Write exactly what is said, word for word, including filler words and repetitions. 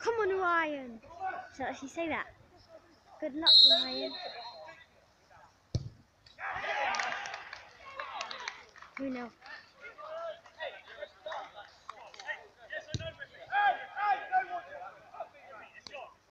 Come on, Ryan. Shall I actually say that? Good luck, Ryan. Who knows?